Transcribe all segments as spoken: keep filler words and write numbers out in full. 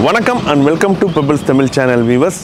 வணக்கம் and welcome to Pebbles Tamil channel viewers.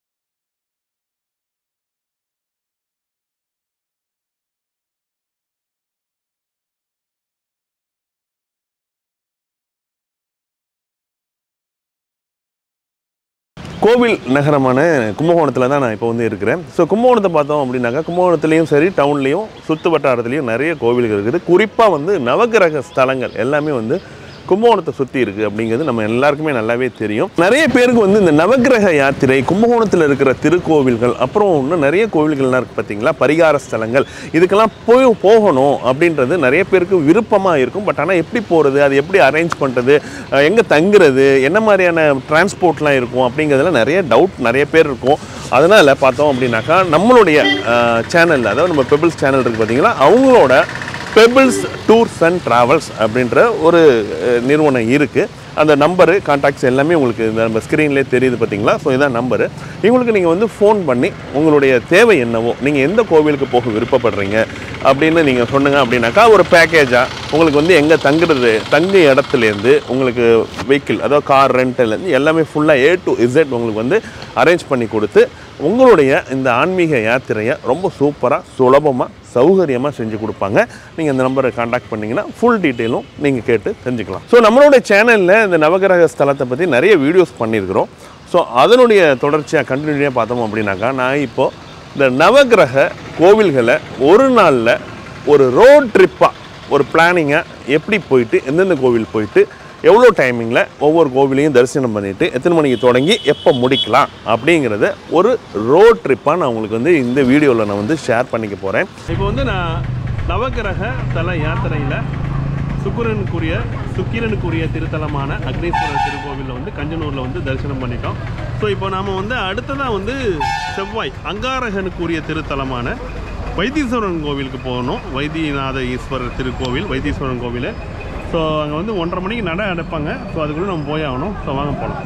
கோவில் நகரமான கும்பகோணத்தில் தான் நான் இப்போ வந்து இருக்கிறேன். ஸோ கும்பகோணத்தை பார்த்தோம் அப்படின்னாக்கா கும்பகோணத்துலேயும் சரி டவுன்லேயும் சுற்று வட்டாரத்துலேயும் நிறைய கோவில்கள் இருக்குது. குறிப்பாக வந்து நவகிரக ஸ்தலங்கள் எல்லாமே வந்து கும்பகோணத்தை சுற்றி இருக்குது அப்படிங்கிறது நம்ம எல்லாருக்குமே நல்லாவே தெரியும். நிறைய பேருக்கு வந்து இந்த நவகிரக யாத்திரை கும்பகோணத்தில் இருக்கிற திருக்கோவில்கள் அப்புறம் இன்னும் நிறைய கோவில்கள்லாம் இருக்குது பார்த்தீங்களா, பரிகார ஸ்தலங்கள், இதுக்கெல்லாம் போய் போகணும் அப்படின்றது நிறைய பேருக்கு விருப்பமாக இருக்கும். பட் ஆனால் எப்படி போகிறது, அது எப்படி அரேஞ்ச் பண்ணுறது, எங்கே தங்குறது, என்ன மாதிரியான டிரான்ஸ்போர்ட்லாம் இருக்கும் அப்படிங்கிறதுல நிறைய டவுட் நிறைய பேர் இருக்கும். அதனால் பார்த்தோம் அப்படின்னாக்கா நம்மளுடைய சேனலில், அதாவது நம்ம பெபிள்ஸ் சேனல் இருக்குது பார்த்தீங்களா, அவங்களோட பெபிள்ஸ் டூர்ஸ் அண்ட் ட்ராவல்ஸ் அப்படின்ற ஒரு நிறுவனம் இருக்குது. அந்த நம்பரு கான்டாக்ட்ஸ் எல்லாமே உங்களுக்கு இந்த நம்ம ஸ்க்ரீன்லேயே தெரியுது பார்த்தீங்களா. ஸோ இதான் நம்பரு. இவங்களுக்கு நீங்கள் வந்து ஃபோன் பண்ணி உங்களுடைய தேவை என்னவோ, நீங்கள் எந்த கோவிலுக்கு போக விருப்பப்படுறீங்க அப்படின்னு நீங்கள் சொன்னுங்க அப்படின்னாக்கா ஒரு பேக்கேஜாக உங்களுக்கு வந்து எங்கே தங்குறது, தங்கு இடத்துலேருந்து உங்களுக்கு வெஹிக்கிள், அதாவது கார் ரெண்டல்லேருந்து எல்லாமே ஃபுல்லாக ஏ டு இசட் உங்களுக்கு வந்து அரேஞ்ச் பண்ணி கொடுத்து உங்களுடைய இந்த ஆன்மீக யாத்திரையை ரொம்ப சூப்பராக சுலபமாக சௌகரியமாக செஞ்சு கொடுப்பாங்க. நீங்கள் இந்த நம்பரை காண்டாக்ட் பண்ணிங்கன்னா ஃபுல் டீட்டெயிலும் நீங்கள் கேட்டு தெரிஞ்சுக்கலாம். ஸோ நம்மளுடைய சேனலில் இந்த நவகிரக ஸ்தலத்தை பற்றி நிறைய வீடியோஸ் பண்ணியிருக்கிறோம். ஸோ அதனுடைய தொடர்ச்சியாக கண்டினியூவாக பார்த்தோம் அப்படின்னாக்கா நான் இப்போது இந்த நவகிரக கோவில்களை ஒரு நாளில் ஒரு ரோட் ட்ரிப்பாக ஒரு பிளானிங்காக எப்படி போயிட்டு எந்தெந்த கோவில் போயிட்டு எவ்வளோ டைமிங்கில் ஒவ்வொரு கோவிலையும் தரிசனம் பண்ணிவிட்டு எத்தனை மணிக்கு தொடங்கி எப்போ முடிக்கலாம் அப்படிங்கிறத ஒரு ரோட் ட்ரிப்பாக நான் உங்களுக்கு வந்து இந்த வீடியோவில் நான் வந்து ஷேர் பண்ணிக்க போகிறேன். இப்போ வந்து நான் நவகிரக தல யாத்திரையில் சுக்கிரனுக்குரிய சுக்கிரனுக்குரிய திருத்தலமான அக்னீஸ்வரர் திருக்கோவிலில் வந்து கஞ்சனூரில் வந்து தரிசனம் பண்ணிட்டோம். ஸோ இப்போ நாம் வந்து அடுத்ததாக வந்து செவ்வாய் அங்காரகனுக்குரிய திருத்தலமான வைத்தீஸ்வரன் கோவிலுக்கு போகணும். வைத்தியநாத ஈஸ்வரர் திருக்கோவில், வைத்தீஸ்வரன் கோவில். ஸோ அங்கே வந்து ஒன்றரை மணிக்கு நடை அடைப்பாங்க. ஸோ அதுக்குள்ளே நம்ம போய் ஆகணும். ஸோ வாங்க போகலாம்.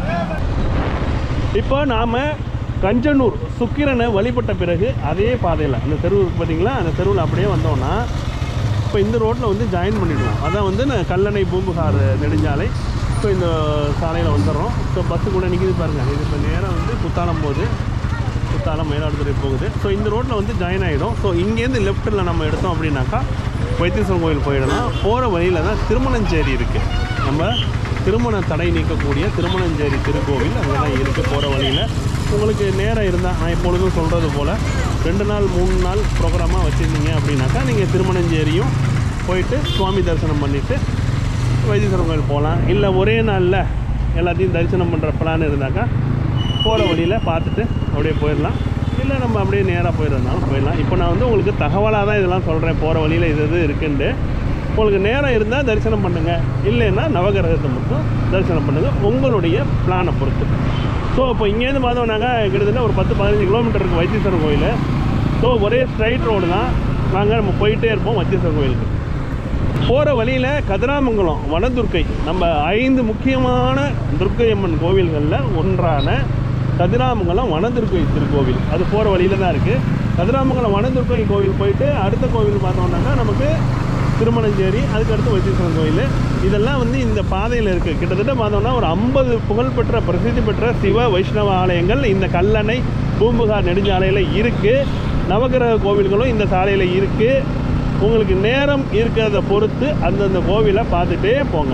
இப்போ நாம் கஞ்சனூர் சுக்கிரனை வழிபட்ட பிறகு அதே பாதையில் அந்த தெருவு பார்த்தீங்களா, அந்த தெருவில் அப்படியே வந்தோன்னா இப்போ இந்த ரோட்டில் வந்து ஜாயின் பண்ணிடலாம். அதான் வந்து நான் கல்லணை பூம்புகார் நெடுஞ்சாலை. ஸோ இந்த சாலையில் வந்துடுறோம். ஸோ பஸ்ஸு கூட நிற்கிது பாருங்கள். இது இப்போ நேராக வந்து குத்தாலம் போகுது, குத்தாலம் மயிலாடுதுறை போகுது. ஸோ இந்த ரோட்டில் வந்து ஜாயின் ஆகிடும். ஸோ இங்கேருந்து லெஃப்ட்டில் நம்ம எடுத்தோம் அப்படின்னாக்கா வைத்தீஸ்வரன் கோவில் போயிடலாம். போகிற வழியில் தான் திருமணஞ்சேரி இருக்குது. நம்ம திருமண தடை நீக்கக்கூடிய திருமணஞ்சேரி திருக்கோவில் அங்கே தான் இருக்குது. போகிற வழியில் உங்களுக்கு நேரம் இருந்தால், நான் எப்பொழுதும் சொல்கிறது போல் ரெண்டு நாள் மூணு நாள் ப்ரோக்ராமாக வச்சுருந்தீங்க அப்படின்னாக்கா நீங்கள் திருமணஞ்சேரியும் போயிட்டு சுவாமி தரிசனம் பண்ணிவிட்டு வைத்தீஸ்வரன் கோவில் போகலாம். இல்லை ஒரே நாளில் எல்லாத்தையும் தரிசனம் பண்ணுற பிளான் இருந்தாக்கா போகிற வழியில் பார்த்துட்டு அப்படியே போயிடலாம். இல்லை நம்ம அப்படியே நேராக போயிடுறதுனாலும் போயிடலாம். இப்போ நான் வந்து உங்களுக்கு தகவலாக தான் இதெல்லாம் சொல்கிறேன். போகிற வழியில் இது இது இருக்குன்ட்டு உங்களுக்கு நேரம் இருந்தால் தரிசனம் பண்ணுங்கள், இல்லைன்னா நவகிரகத்தை மட்டும் தரிசனம் பண்ணுங்கள் உங்களுடைய பிளானை பொறுத்து. ஸோ இப்போ இங்கேருந்து பார்த்தோம்னாக்கா கிட்டத்தட்ட ஒரு பத்து பதினஞ்சு கிலோமீட்டர் இருக்குது வைத்தீஸ்வரன் கோயில். ஸோ ஒரே ஸ்ட்ரைட் ரோடு தான். நாங்கள் நம்ம போயிட்டே இருப்போம் வைத்தீஸ்வரன் கோயிலுக்கு. போகிற வழியில் கதிராமங்கலம் வனதுர்க்கை, நம்ம ஐந்து முக்கியமான துர்க்கை அம்மன் கோவில்களில் ஒன்றான கதிராமங்கலம் வனதுர்க்கை திருக்கோவில், அது போகிற வழியில் தான் இருக்குது. கதிராமங்கலம் வனதுர்க்கை கோவில் போயிட்டு அடுத்த கோவில் பார்த்தோம்னாக்கா நமக்கு திருமணஞ்சேரி, அதுக்கடுத்து வைத்தீஸ்வரன் கோயில். இதெல்லாம் வந்து இந்த பாதையில் இருக்குது. கிட்டத்தட்ட பார்த்தோம்னா ஒரு ஐம்பது புகழ்பெற்ற பிரசித்தி பெற்ற சிவ வைஷ்ணவ ஆலயங்கள் இந்த கல்லணை பூம்புகார் நெடுஞ்சாலையில் இருக்குது. நவகிரக கோவில்களும் இந்த சாலையில் இருக்குது. உங்களுக்கு நேரம் இருக்கிறத பொறுத்து அந்தந்த கோவிலை பார்த்துட்டே போங்க.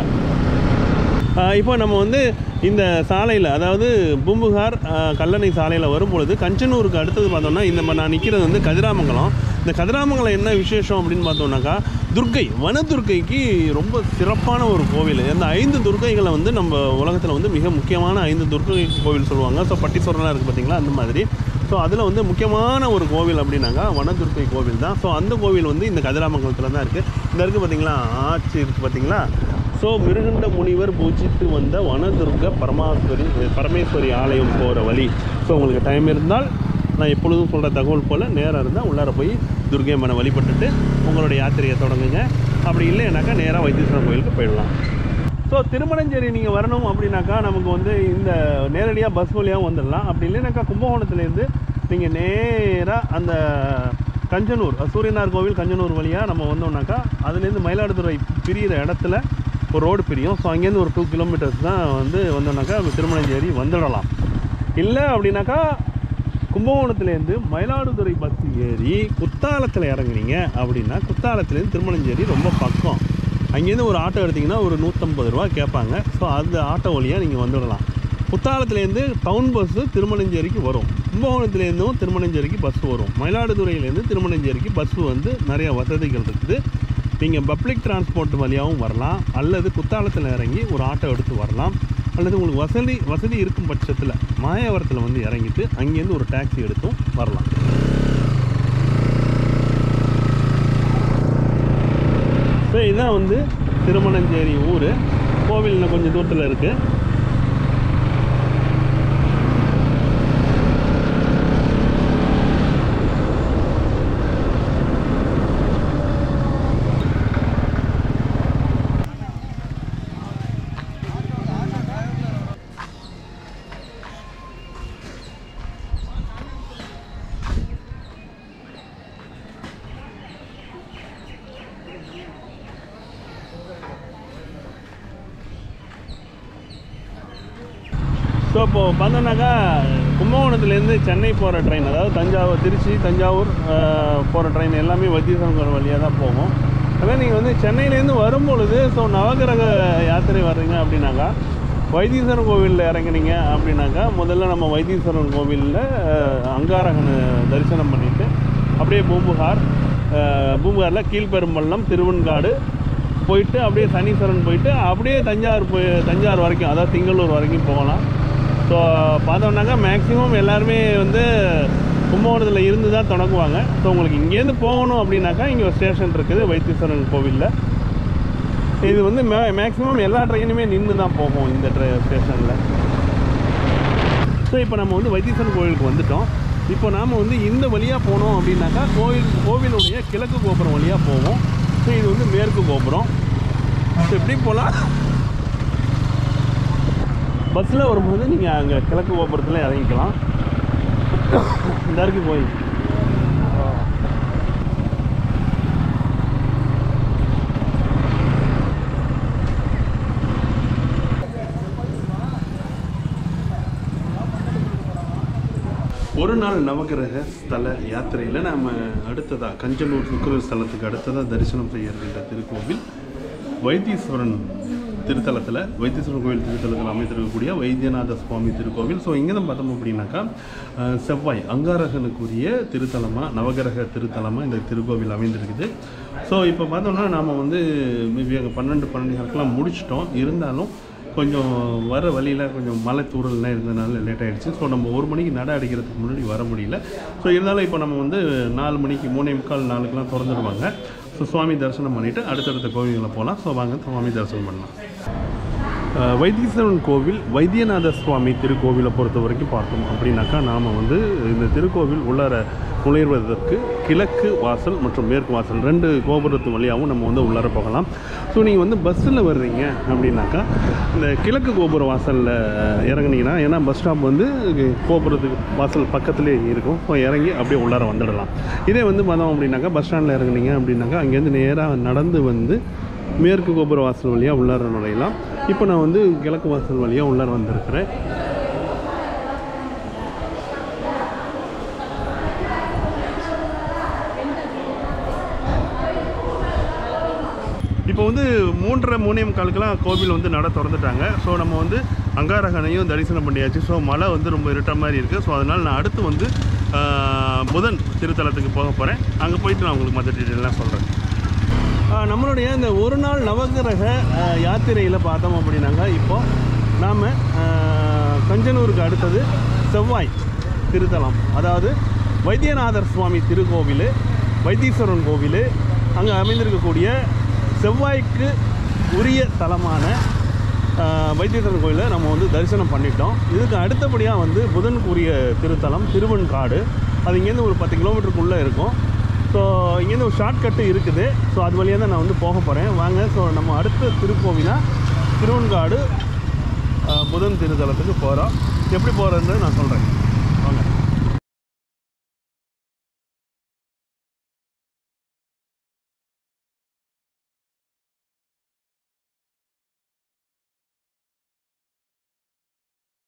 இப்போ நம்ம வந்து இந்த சாலையில், அதாவது பூம்புகார் கல்லணை சாலையில் வரும்பொழுது கஞ்சனூருக்கு அடுத்தது பார்த்தோம்னா இந்த நான் நிற்கிறது வந்து கதிராமங்கலம். இந்த கதிராமங்கலம் என்ன விசேஷம் அப்படின்னு பார்த்தோம்னாக்கா துர்க்கை, வனதுர்க்கைக்கு ரொம்ப சிறப்பான ஒரு கோவில். அந்த ஐந்து துர்க்கைகளை வந்து நம்ம உலகத்தில் வந்து மிக முக்கியமான ஐந்து துர்க்கை கோவில் சொல்லுவாங்க. ஸோ பட்டீஸ்வரனாக இருக்குது பார்த்தீங்களா, அந்த மாதிரி. ஸோ அதில் வந்து முக்கியமான ஒரு கோவில் அப்படின்னாக்கா வனதுர்க்கை கோவில் தான். ஸோ அந்த கோவில் வந்து இந்த கதிராமங்கலத்தில் தான் இருக்குது. இந்த இருக்குது பார்த்தீங்களா, ஆட்சி இருக்குது பார்த்தீங்களா. ஸோ மிருகண்ட முனிவர் பூஜித்து வந்த வனதுர்க்க பரமாஸ்வரி பரமேஸ்வரி ஆலயம் போகிற வழி. ஸோ உங்களுக்கு டைம் இருந்தால், நான் எப்பொழுதும் சொல்கிற தகவல் போல் நேரம் இருந்தால் உள்ளார போய் துர்க்கை அம்மனை வழிபட்டுட்டு உங்களுடைய யாத்திரையை தொடங்குங்க. அப்படி இல்லைனாக்கா நேராக வைத்தீஸ்வரன் கோயிலுக்கு போயிடலாம். ஸோ திருமணஞ்சேரி நீங்கள் வரணும் அப்படின்னாக்கா நமக்கு வந்து இந்த நேரடியாக பஸ் வழியாகவும் வந்துடலாம். அப்படி இல்லைனாக்கா கும்பகோணத்துலேருந்து நீங்கள் நேராக அந்த கஞ்சனூர் சூரியனார் கோவில் கஞ்சனூர் வழியாக நம்ம வந்தோம்னாக்கா அதுலேருந்து மயிலாடுதுறை பிரிகிற இடத்துல ஒரு ரோடு பிரியும். ஸோ அங்கேருந்து ஒரு டூ கிலோமீட்டர்ஸ் தான் வந்து வந்தோம்னாக்கா திருமணஞ்சேரி வந்துடலாம். இல்லை அப்படின்னாக்கா கும்பகோணத்துலேருந்து மயிலாடுதுறை பஸ் ஏறி குத்தாலத்தில் இறங்குனீங்க அப்படின்னா குத்தாலத்துலேருந்து திருமணஞ்சேரி ரொம்ப பக்கம். அங்கேருந்து ஒரு ஆட்டோ எடுத்திங்கன்னா ஒரு நூற்றம்பது ரூபா கேட்பாங்க. ஸோ அந்த ஆட்டோ வழியாக நீங்கள் வந்துடலாம். குத்தாலத்துலேருந்து டவுன் பஸ்ஸு திருமணஞ்சேரிக்கு வரும். கும்பகோணத்துலேருந்தும் திருமணஞ்சேரிக்கு பஸ் வரும். மயிலாடுதுறையிலேருந்து திருமணஞ்சேரிக்கு பஸ்ஸு வந்து நிறைய வசதிகள் இருக்குது. நீங்கள் பப்ளிக் டிரான்ஸ்போர்ட் வழியாகவும் வரலாம், அல்லது குத்தாலத்தில் இறங்கி ஒரு ஆட்டோ எடுத்து வரலாம், அல்லது உங்களுக்கு வசதி வசதி இருக்கும் பட்சத்தில் மாயவரத்தில் வந்து இறங்கிட்டு அங்கேருந்து ஒரு டாக்ஸி எடுத்தும் வரலாம். ஸோ இதுதான் வந்து திருமணஞ்சேரி ஊர். கோவில் இன்னும் கொஞ்சம் தூரத்தில் இருக்குது. ஸோ இப்போது பார்த்தோன்னாக்கா கும்பகோணத்துலேருந்து சென்னை போகிற ட்ரெயின், அதாவது தஞ்சாவூர் திருச்சி தஞ்சாவூர் போகிற ட்ரெயின் எல்லாமே வைத்தீஸ்வரன் வழியாக தான் போகும். அதான் நீங்கள் வந்து சென்னையிலேருந்து வரும்பொழுது ஸோ நவகிரக யாத்திரை வர்றீங்க அப்படின்னாக்கா வைத்தீஸ்வரன் கோவிலில் இறங்குனீங்க அப்படின்னாக்கா முதல்ல நம்ம வைத்தீஸ்வரன் கோவிலில் அங்காரகனை தரிசனம் பண்ணிவிட்டு அப்படியே பூம்புகார், பூம்புகாரில் கீழ்பெரும்பள்ளம், திருவெண்காடு போயிட்டு அப்படியே சனீஸ்வரன் போயிட்டு அப்படியே தஞ்சாவூர் போய் தஞ்சாவூர் வரைக்கும், அதாவது திங்களூர் வரைக்கும் போகலாம். ஸோ பார்த்தோம்னாக்கா மேக்ஸிமம் எல்லாருமே வந்து கும்பகோணத்தில் இருந்து தான் தொடங்குவாங்க. ஸோ உங்களுக்கு இங்கேருந்து போகணும் அப்படின்னாக்கா இங்கே ஒரு ஸ்டேஷன் இருக்குது வைத்தீஸ்வரன் கோவிலில். இது வந்து மே மேக்ஸிமம் எல்லா ட்ரெயினுமே நின்று தான் போகும் இந்த ட்ரெ ஸ்டேஷனில். ஸோ இப்போ நம்ம வந்து வைத்தீஸ்வரன் கோவிலுக்கு வந்துவிட்டோம். இப்போ நாம் வந்து இந்த வழியாக போனோம் அப்படின்னாக்கா கோவில் கோவிலுடைய கிழக்கு கோபுரம் வழியாக போவோம். ஸோ இது வந்து மேற்கு கோபுரம். ஸோ எப்படி போகலாம், பஸ்ஸில் வரும்போது நீங்கள் அங்கே கிழக்கு கோபுரத்தில் இறங்கிக்கலாம். இந்த வரைக்கும் போய் ஒரு நாள் நவகிரக ஸ்தல யாத்திரையில் நாம் அடுத்ததாக கஞ்சனூர் சுக்கிர ஸ்தலத்துக்கு அடுத்ததாக தரிசனம் செய்ய இருக்கின்ற திருக்கோவில் வைத்தீஸ்வரன் திருத்தலத்தில் வைத்தீஸ்வரன் கோவில் திருத்தலத்தில் அமைந்திருக்கக்கூடிய வைத்தியநாத சுவாமி திருக்கோவில். ஸோ இங்கே தான் பார்த்தோம் அப்படின்னாக்கா செவ்வாய் அங்காரகனுக்குரிய திருத்தலமாக நவகிரக திருத்தலமாக இந்த திருக்கோவில் அமைந்திருக்குது. ஸோ இப்போ பார்த்தோம்னா நாம் வந்து மேபி அங்கே பன்னெண்டு பன்னெண்டு நாட்கெலாம் முடிச்சிட்டோம். இருந்தாலும் கொஞ்சம் வர வழியில் கொஞ்சம் மலை தூரல்லாம் இருந்ததுனால லேட் ஆகிடுச்சு. ஸோ நம்ம ஒரு மணிக்கு நட அடிக்கிறதுக்கு முன்னாடி வர முடியல. ஸோ இருந்தாலும் இப்போ நம்ம வந்து நாலு மணிக்கு மூணே முக்கால் நாளுக்கெலாம் திறந்துடுவாங்க. ஸோ சுவாமி தரிசனம் பண்ணிவிட்டு அடுத்தடுத்த கோவில்களை போகலாம். ஸோ வாங்க சுவாமி தரிசனம் பண்ணலாம். வைத்தீஸ்வரன் கோவில் வைத்தியநாத சுவாமி திருக்கோவிலை பொறுத்த வரைக்கும் பார்த்தோம் அப்படின்னாக்கா நாம் வந்து இந்த திருக்கோவில் உள்ளார நுழைவதற்கு கிழக்கு வாசல் மற்றும் மேற்கு வாசல் ரெண்டு கோபுரத்து வழியாகவும் நம்ம வந்து உள்ளார போகலாம். ஸோ நீங்கள் வந்து பஸ்ஸில் வர்றீங்க அப்படின்னாக்கா இந்த கிழக்கு கோபுர வாசலில் இறங்குனீங்கன்னா, ஏன்னா பஸ் ஸ்டாப் வந்து கோபுரத்துக்கு வாசல் பக்கத்துலேயே இருக்கும். ஸோ இறங்கி அப்படியே உள்ளார வந்துடலாம். இதே வந்து பார்த்தோம் அப்படின்னாக்கா பஸ் ஸ்டாண்டில் இறங்குனீங்க அப்படின்னாக்கா அங்கேருந்து நேராக நடந்து வந்து மேற்கு கோபுர வாசல் வழியாக உள்ளார நுழையலாம். இப்போ நான் வந்து கிழக்கு வாசல் வழியாக உள்ளார வந்திருக்கிறேன். இப்போ வந்து மூன்றரை மூணே முக்காலுக்கெல்லாம் கோவில் வந்து நட திறந்துட்டாங்க. ஸோ நம்ம வந்து அங்காரகனையும் தரிசனம் பண்ணியாச்சு. ஸோ மழை வந்து ரொம்ப இருட்ட மாதிரி இருக்குது. ஸோ அதனால் நான் அடுத்து வந்து புதன் திருத்தலத்துக்கு போக போகிறேன். அங்கே போயிட்டு நான் உங்களுக்கு மற்ற டீட்டெயிலாம் சொல்கிறேன். நம்மளுடைய இந்த ஒரு நாள் நவகிரக யாத்திரையில் பார்த்தோம் அப்படின்னாங்க இப்போது நாம் கஞ்சனூருக்கு அடுத்தது செவ்வாய் திருத்தலம், அதாவது வைத்தியநாதர் சுவாமி திருக்கோவில், வைத்தீஸ்வரன் கோவில், அங்கே அமைந்திருக்கக்கூடிய செவ்வாய்க்கு உரிய தலமான வைத்தீஸ்வரன் கோயிலை நம்ம வந்து தரிசனம் பண்ணிட்டோம். இதுக்கு அடுத்தபடியாக வந்து புதனுக்குரிய திருத்தலம் திருவெண்காடு. அது இங்கேருந்து ஒரு பத்து கிலோமீட்டருக்குள்ளே இருக்கும். ஸோ இங்கேருந்து ஒரு ஷார்ட்கட்டு இருக்குது. ஸோ அது வழியாக தான் நான் வந்து போக போகிறேன். வாங்க. ஸோ நம்ம அடுத்த திருக்கோவிலாக திருவெண்காடு புதன் திருத்தலத்துக்கு போகிறோம். எப்படி போகிறதுன்னு நான் சொல்கிறேன்.